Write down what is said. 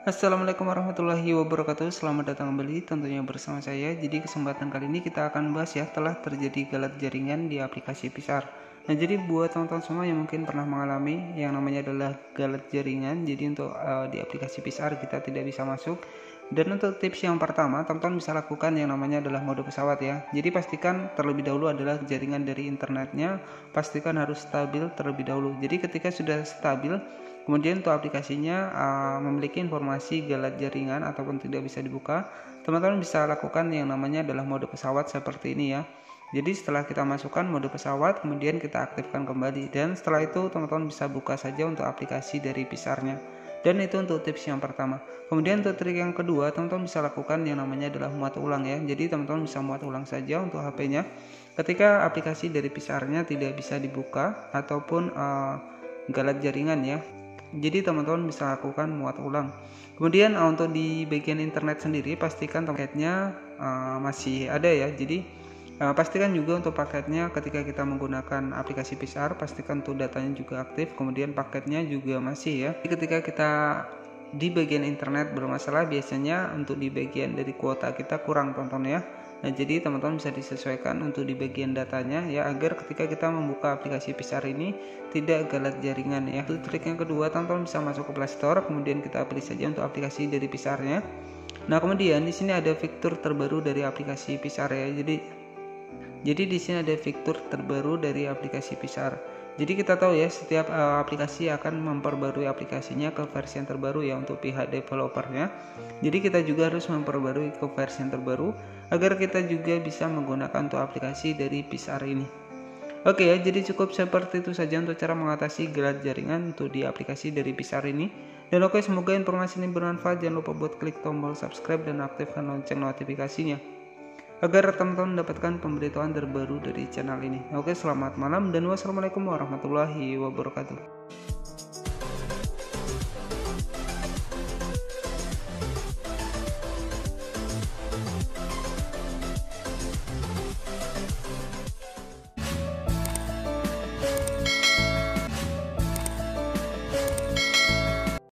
Assalamualaikum warahmatullahi wabarakatuh. Selamat datang kembali tentunya bersama saya. Jadi kesempatan kali ini kita akan bahas ya, telah terjadi galat jaringan di aplikasi Pisar. Nah, jadi buat teman-teman semua yang mungkin pernah mengalami yang namanya adalah galat jaringan, jadi untuk di aplikasi Pisar kita tidak bisa masuk. Dan untuk tips yang pertama, teman-teman bisa lakukan yang namanya adalah mode pesawat ya. Jadi pastikan terlebih dahulu adalah jaringan dari internetnya, pastikan harus stabil terlebih dahulu. Jadi ketika sudah stabil, kemudian untuk aplikasinya memiliki informasi galat jaringan ataupun tidak bisa dibuka, teman-teman bisa lakukan yang namanya adalah mode pesawat seperti ini ya. Jadi setelah kita masukkan mode pesawat, kemudian kita aktifkan kembali, dan setelah itu teman-teman bisa buka saja untuk aplikasi dari Pisarnya. Dan itu untuk tips yang pertama. Kemudian untuk trik yang kedua, teman-teman bisa lakukan yang namanya adalah muat ulang ya. Jadi teman-teman bisa muat ulang saja untuk HP-nya ketika aplikasi dari Pisarnya tidak bisa dibuka ataupun galat jaringan ya. Jadi teman-teman bisa lakukan muat ulang. Kemudian untuk di bagian internet sendiri, pastikan paketnya masih ada ya. Jadi pastikan juga untuk paketnya ketika kita menggunakan aplikasi Pisar, pastikan tuh datanya juga aktif, kemudian paketnya juga masih ya. Jadi ketika kita di bagian internet bermasalah, biasanya untuk di bagian dari kuota kita kurang tonton ya. Nah, jadi teman-teman bisa disesuaikan untuk di bagian datanya ya, agar ketika kita membuka aplikasi Pisar ini tidak galat jaringan ya. Untuk trik yang kedua, teman-teman bisa masuk ke Play Store, kemudian kita pilih saja untuk aplikasi dari Pisarnya. Nah, kemudian di sini ada fitur terbaru dari aplikasi Pisar ya. Jadi di sini ada fitur terbaru dari aplikasi Pisar. Jadi kita tahu ya, setiap aplikasi akan memperbarui aplikasinya ke versi yang terbaru ya untuk pihak developernya. Jadi kita juga harus memperbarui ke versi yang terbaru agar kita juga bisa menggunakan untuk aplikasi dari Pisar ini. Oke ya, jadi cukup seperti itu saja untuk cara mengatasi galat jaringan untuk di aplikasi dari Pisar ini. Dan oke, semoga informasi ini bermanfaat. Jangan lupa buat klik tombol subscribe dan aktifkan lonceng notifikasinya agar teman-teman mendapatkan pemberitahuan terbaru dari channel ini. Oke, selamat malam dan wassalamualaikum warahmatullahi wabarakatuh.